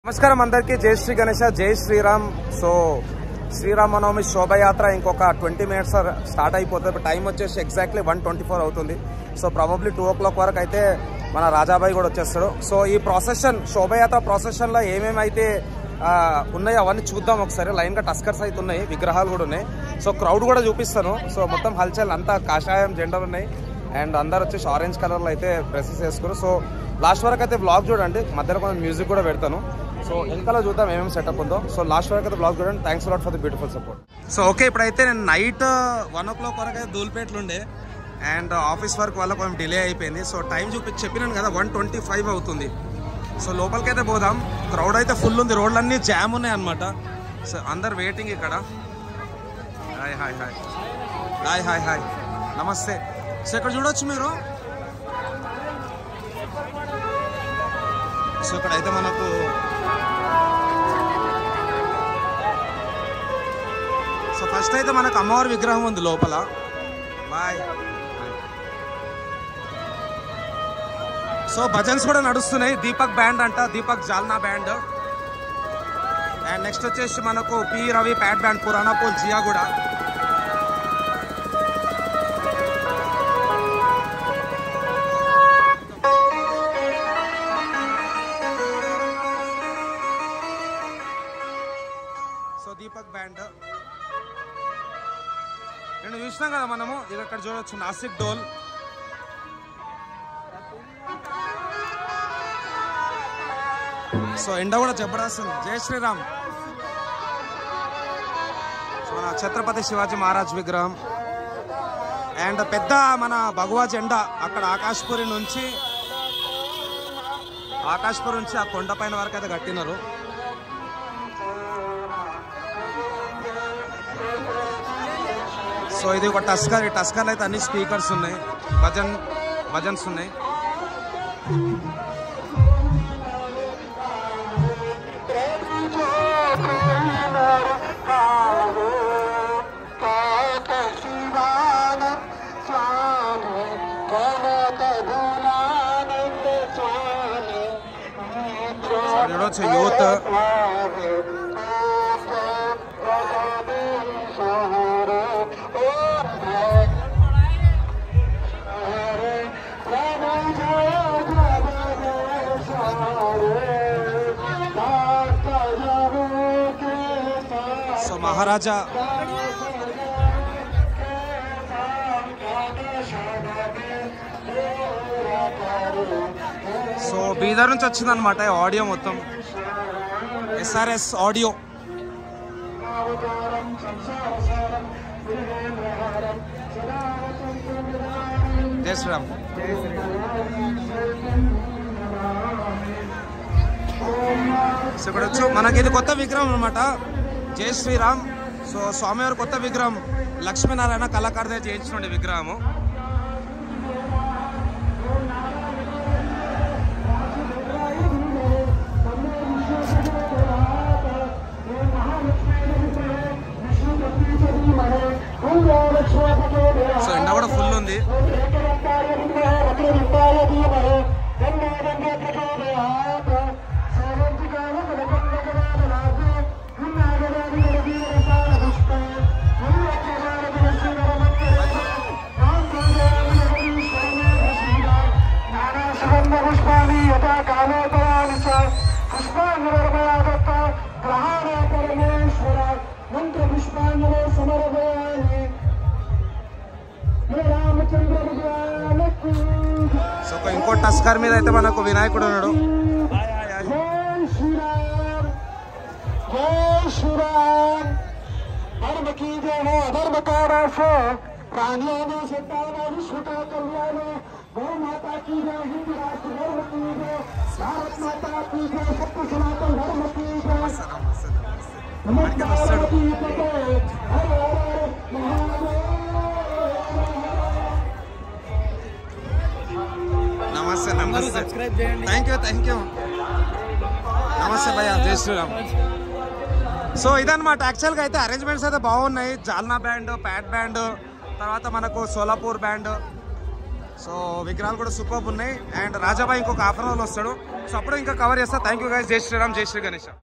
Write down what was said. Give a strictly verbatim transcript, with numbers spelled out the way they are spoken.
నమస్కారం అందరికీ జై శ్రీ గణేష జై శ్రీరామ్. సో శ్రీరామనవమి శోభయాత్ర ఇంకొక ట్వంటీ మినిట్స్ స్టార్ట్ అయిపోతుంది. టైం వచ్చేసి ఎగ్జాక్ట్లీ వన్ ట్వంటీ ఫోర్ అవుతుంది. So probably two o'clock వరకు అయితే మన రాజాబాయి కూడా వచ్చేస్తాడు. సో ఈ ప్రాసెషన్ శోభయాత్ర ప్రాసెషన్లో ఏమేమి అయితే ఉన్నాయో అవన్నీ చూద్దాం ఒకసారి. లైన్గా టస్కర్స్ అయితే ఉన్నాయి, విగ్రహాలు కూడా ఉన్నాయి. సో క్రౌడ్ కూడా చూపిస్తాను. సో మొత్తం హల్చల్ అంతా కాషాయం జెండాలు ఉన్నాయి అండ్ అందరు వచ్చేసి ఆరెంజ్ కలర్లో అయితే డ్రెస్సెస్ వేసుకున్నారు. సో లాస్ట్ వరకు అయితే బ్లాగ్ చూడండి, మధ్యలో కొంచెం మ్యూజిక్ కూడా పెడతాను. సో వెనకాల చూద్దాం ఏమేమి సెటప్ ఉందో. సో లాస్ట్ వరకు అయితే బ్లాగ్ చూడండి. Thanks lot for the beautiful support. So okay, ఇప్పుడైతే నేను నైట్ వన్ ఓ క్లాక్ వరకు అయితే ధూల్పేటలు ఉండే అండ్ ఆఫీస్ వర్క్ వల్ల కొంచెం డిలే అయిపోయింది. సో టైం చూపించి చెప్పినాను కదా వన్ ట్వంటీ ఫైవ్ అవుతుంది. సో లోపలికైతే పోదాం. క్రౌడ్ అయితే ఫుల్ ఉంది, రోడ్లన్నీ జామ్ ఉన్నాయి అనమాట. సో అందరు వెయిటింగ్ ఇక్కడ. Hi hi hi hi hi hi నమస్తే. సో ఇక్కడ చూడొచ్చు మీరు. సో ఇక్కడైతే మనకు సో ఫస్ట్ అయితే మనకు అమ్మవారి విగ్రహం ఉంది లోపల. బాయ్. సో భజన్స్ కూడా నడుస్తున్నాయి. దీపక్ బ్యాండ్ అంట, Deepak Jalna band. And next వచ్చేసి మనకు P Ravi pad band, Puranapul Jiya కూడా. సో దీపక్ బ్యాండ్ నేను చూసినాం కదా మనము. ఇది అక్కడ చూడొచ్చు నాసిక్ డోల్. సో ఎండ కూడా జబర్దస్త్. జై శ్రీరామ్. సో మన ఛత్రపతి శివాజీ మహారాజ్ విగ్రహం అండ్ పెద్ద మన భగవా జెండా అక్కడ ఆకాశ్పురి నుంచి ఆకాశ్పురి నుంచి ఆ కొండ పైన వరకు అయితే కట్టినారు. సో ఇది ఒక టస్కర్. ఈ టస్కర్లో అయితే అన్ని స్పీకర్స్ ఉన్నాయి, భజన్ భజన్స్ ఉన్నాయి. చూడొచ్చు youth. So Maharaja so Bidar నుంచి వచ్చిందనమాట ఆడియో మొత్తం. SRS audio. జై శ్రీరామ్. సో ఇక్కడ వచ్చు మనకి ఇది కొత్త విగ్రహం అనమాట. జై శ్రీరామ్. సో స్వామివారి కొత్త విగ్రహం లక్ష్మీనారాయణ కళాకారుదే చేయించిన విగ్రహము. సో ఎండ కూడా ఫుల్ ఉంది. సో ఇంకో టస్కర్ మీద అయితే మనకు వినాయకుడు ఉన్నాడు. నమస్తే నమస్తే. Thank you thank you. నమస్తే భయ్యా. జై శ్రీరామ్. సో ఇదన్నమాట. యాక్చువల్గా అయితే అరేంజ్మెంట్స్ అయితే బాగున్నాయి. జాల్నా బ్యాండ్, ప్యాడ్ బ్యాండ్, తర్వాత మనకు సోలాపూర్ బ్యాండ్. సో విగ్రహాలు కూడా సూపర్ ఉన్నాయి. అండ్ రాజాబాయ్ ఇంకొక హాఫ్ అన్ అవర్లో వస్తాడు. సో అప్పుడు ఇంకా కవర్ చేస్తా. Thank you guys. జై శ్రీరామ్, జై శ్రీ గణేష్.